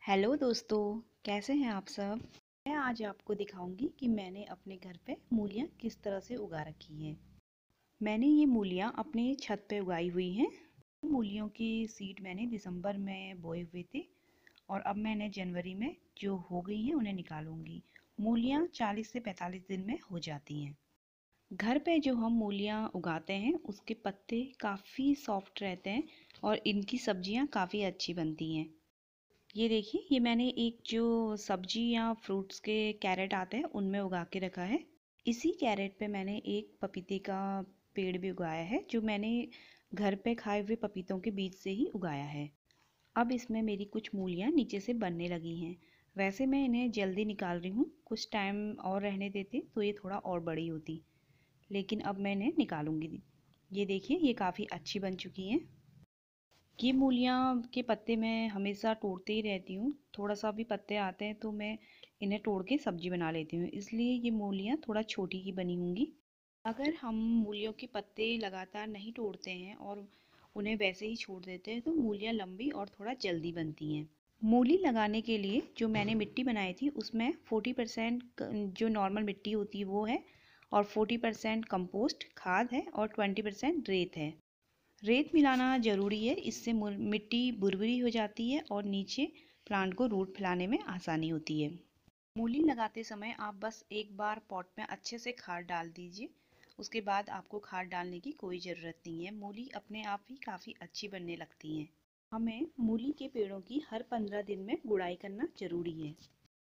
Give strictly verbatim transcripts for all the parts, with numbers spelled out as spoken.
Hello दोस्तों, कैसे हैं आप सब। मैं आज आपको दिखाऊंगी कि मैंने अपने घर पे मूलियाँ किस तरह से उगा रखी हैं। मैंने ये मूलियाँ अपने छत पे उगाई हुई हैं। मूलियों की सीड मैंने दिसंबर में बोए हुए थे और अब मैंने जनवरी में जो हो गई हैं उन्हें निकालूंगी। मूलियाँ चालीस से पैंतालीस दिन में हो जाती हैं। घर पे जो हम मूलियाँ उगाते हैं उसके पत्ते काफ़ी सॉफ्ट रहते हैं और इनकी सब्जियाँ काफ़ी अच्छी बनती हैं। ये देखिए, ये मैंने एक जो सब्जी या फ्रूट्स के कैरेट आते हैं उनमें उगा के रखा है। इसी कैरेट पे मैंने एक पपीते का पेड़ भी उगाया है जो मैंने घर पे खाए हुए पपीतों के बीज से ही उगाया है। अब इसमें मेरी कुछ मूलियाँ नीचे से बनने लगी हैं। वैसे मैं इन्हें जल्दी निकाल रही हूँ, कुछ टाइम और रहने देती तो ये थोड़ा और बड़ी होती, लेकिन अब मैं इन्हें निकालूंगी। ये देखिए, ये काफ़ी अच्छी बन चुकी हैं। ये मूलियाँ के पत्ते मैं हमेशा तोड़ते ही रहती हूँ। थोड़ा सा भी पत्ते आते हैं तो मैं इन्हें तोड़ के सब्जी बना लेती हूँ, इसलिए ये मूलियाँ थोड़ा छोटी ही बनी होंगी। अगर हम मूलियों के पत्ते लगातार नहीं तोड़ते हैं और उन्हें वैसे ही छोड़ देते हैं तो मूलियाँ लंबी और थोड़ा जल्दी बनती हैं। मूली लगाने के लिए जो मैंने मिट्टी बनाई थी उसमें फोर्टी परसेंट जो नॉर्मल मिट्टी होती है वो है और फोर्टी परसेंट कंपोस्ट खाद है और ट्वेंटी परसेंट रेत है। रेत मिलाना ज़रूरी है, इससे मिट्टी भुरभुरी हो जाती है और नीचे प्लांट को रूट फैलाने में आसानी होती है। मूली लगाते समय आप बस एक बार पॉट में अच्छे से खाद डाल दीजिए। उसके बाद आपको खाद डालने की कोई ज़रूरत नहीं है। मूली अपने आप ही काफ़ी अच्छी बनने लगती हैं। हमें मूली के पेड़ों की हर पंद्रह दिन में गुड़ाई करना ज़रूरी है।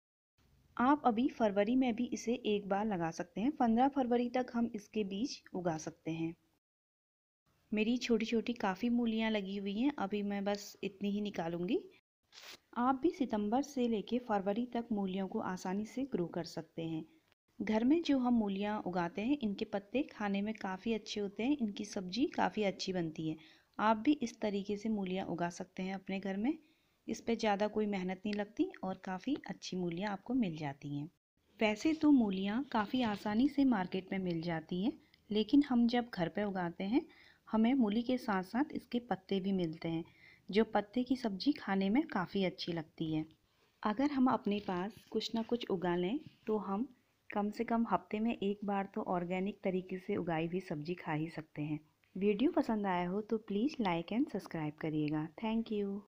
आप अभी फरवरी में भी इसे एक बार लगा सकते हैं। पंद्रह फरवरी तक हम इसके बीज उगा सकते हैं। मेरी छोटी छोटी काफ़ी मूलियाँ लगी हुई हैं, अभी मैं बस इतनी ही निकालूंगी। आप भी सितंबर से लेके फरवरी तक मूलियों को आसानी से ग्रो कर सकते हैं। घर में जो हम मूलियाँ उगाते हैं इनके पत्ते खाने में काफ़ी अच्छे होते हैं, इनकी सब्जी काफ़ी अच्छी बनती है। आप भी इस तरीके से मूलियाँ उगा सकते हैं अपने घर में। इस पर ज़्यादा कोई मेहनत नहीं लगती और काफ़ी अच्छी मूलियाँ आपको मिल जाती हैं। वैसे तो मूलियाँ काफ़ी आसानी से मार्केट में मिल जाती हैं, लेकिन हम जब घर पे उगाते हैं हमें मूली के साथ साथ इसके पत्ते भी मिलते हैं, जो पत्ते की सब्ज़ी खाने में काफ़ी अच्छी लगती है। अगर हम अपने पास कुछ ना कुछ उगा लें तो हम कम से कम हफ्ते में एक बार तो ऑर्गेनिक तरीके से उगाई हुई सब्ज़ी खा ही सकते हैं। वीडियो पसंद आया हो तो प्लीज़ लाइक एंड सब्सक्राइब करिएगा। Thank you.